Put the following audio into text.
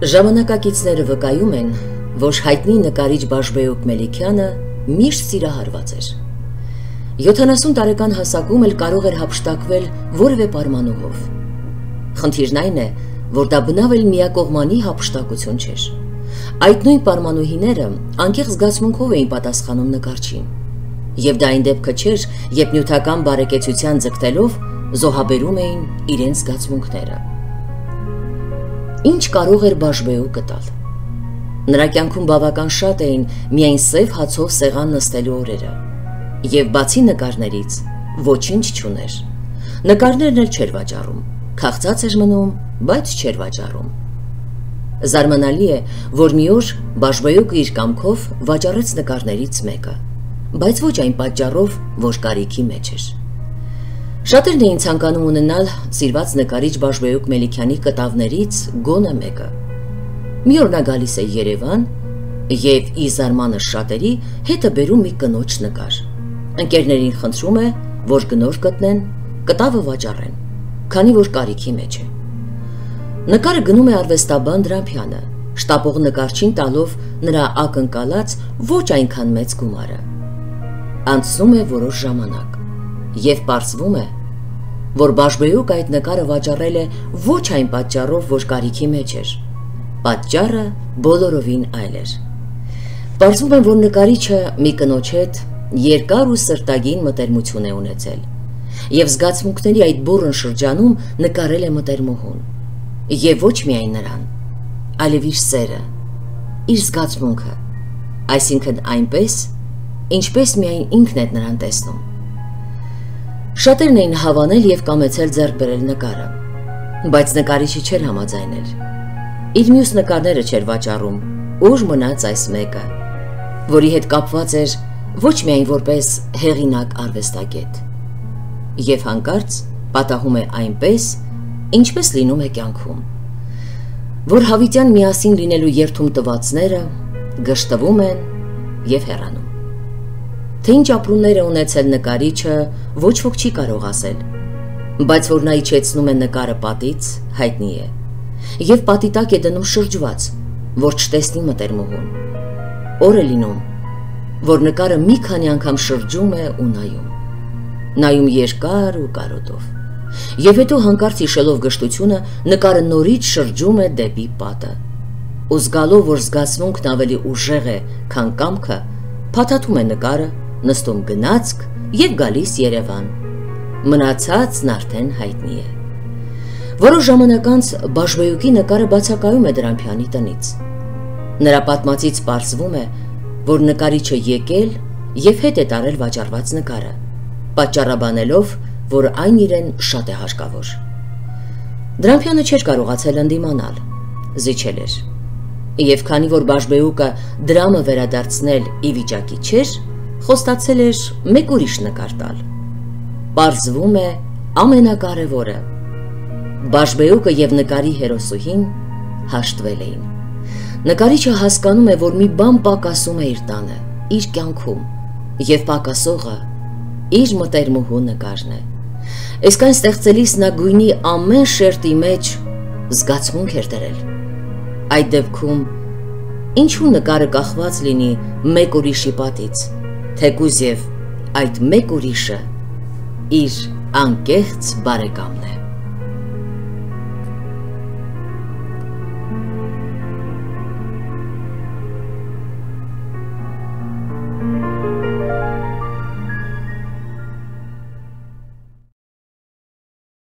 Ժամանակակիցները վկայում են, որ հայտնի նկարիչ Բաշբեուկ Մելիքյանը միշտ սիրահարված էր։ 70 տարեկան հասակում էլ կարող էր հափշտակվել որևէ պարմանումով։ Խնդիրն այն է, որ դա բնավ էլ միակողմանի հափշտակություն չէր։ Այդ նույն պարմանուհիները անկեղծ զգացմունքով էին պատասխանում նկարչին, եւ դա այն դեպքը չէր, երբ նյութական բարեկեցության ձգտելով զոհաբերում էին իրենց զգացմունքները։ Ինչ կարող էր Բաշբեուկը տալ։ Նրա կյանքում բավական շատ էին միայն սև հացով սեղան նստելու օրերը, եւ բացի նկարներից ոչինչ չուներ։ Նկարներն էլ չէր վաճառում, քաղցած էր մնում, բայց չէր վաճառում։ Զարմանալի է, որ մի օր Բաշբեուկը իր կամքով վաճառեց նկարներից մեկը, բայց ոչ այն պատճառով, որ կարիքի մեջ էր։ Շատերն էին ցանկանում ունենալ սիրված նկարիչ Բաշբեուկ Մելիքյանի կտավներից գոնե մեկը։ Մի օր նա գալիս է Երևան եւ ի զարմանս շատերի հետը բերում մի կնոջ նկար։ Ընկերներին խնդրում է, որ գնոր գտնեն, կտավը վաճառեն, քանի որ կարիքի մեջ է։ Նկարը գնում է արվեստաբան Դրամփյանը, շտապող նկարչին տալով նրա ակնկալած ոչ այնքան մեծ գումարը։ Անցնում է որոշ ժամանակ եւ պարզվում է, որ Բաշբեուկը այդ նկարը վաճառել է ոչ այն պատճառով, որ կարիքի մեջ էր։ Պատճառը բոլորովին այլ էր։ Պարզվում է, որ նկարիչը մի կնոջ հետ երկար ու սրտագին մտերմություն է ունեցել եւ զգացմունքների այդ բուռն շրջանում նկարել է մտերմուհուն։ Եվ ոչ միայն նրան, այլև իր սերը, իր զգացմունքը, այսինքն այնպես, ինչպես միայն ինքն է նրան տեսնում։ Շատերն էին հավանել եւ կամեցել ձեռք բերել նկարը, բայց նկարիչը չէր համաձայնել։ Իր մյուս նկարները չէր վաճառում, ուր մնաց այս մեկը, որի հետ կապված էր ոչ միայն որպես հեղինակ արվեստագետ։ Եվ հանկարծ պատահում է այնպես, ինչպես լինում է կյանքում, որ հավիտյան միասին լինելու երթում տվածները գշտվում են եւ հեռանում։ Թե ինչ ապրումներ է ունեցել նկարիչը, ոչ ոք չի կարող ասել, բայց որ նա իջեցնում է նկարը պատից, հայտնի է, եւ պատի տակ է դնում շրջված, որ չտեսնի մտերմուհուն։ Օր է լինում, որ նկարը մի քանի անգամ շրջում է ու նայում երկար ու կարոտով, եւ հետո հանկարծ հիշելով գշտությունը, նկարը նորից շրջում է դեպի պատը, ու զգալով, որ զգացմունքն ավելի ուժեղ է, քան կամքը, փաթաթում է նկարը, նստում գնացք եւ գալիս Երևան։ Մնացածն արդեն հայտնի է։ Որոշ ժամանակ անց Բաշբեուկի նկարը բացակայում է Դրամփյանի տնից։ Նրա պատմածից պարզվում է, որ նկարիչը եկել եւ հետ է տարել վաճառված նկարը, պատճառաբանելով, որ այն իրեն շատ է հարկավոր։ Դրամփյանը չէր կարողացել ընդդիմանալ, զիջել էր։ Եվ քանի որ Բաշբեուկը դրամը վերադարձնել ի վիճակի չէր, խոստացել էր մեկ ուրիշ նկար տալ։ Պարզվում է ամենակարևորը։ Բաշբեուկը եւ նկարի հերոսուհին հաշտվել էին։ Նկարիչը հասկանում է, որ մի բան պակասում է իր տանը, իր կյանքում, եւ պակասողը իր մտերմուհու նկարն է։ Այսքան ստեղծելիս նա գույնի ամեն շերտի մեջ զգացմունք էր դրել։ Այդ դեպքում ինչու նկարը կախված լինի մեկ ուրիշի պատից, թեկուզ եւ այդ մեկ ուրիշը իր անկեղծ բարեկամն է։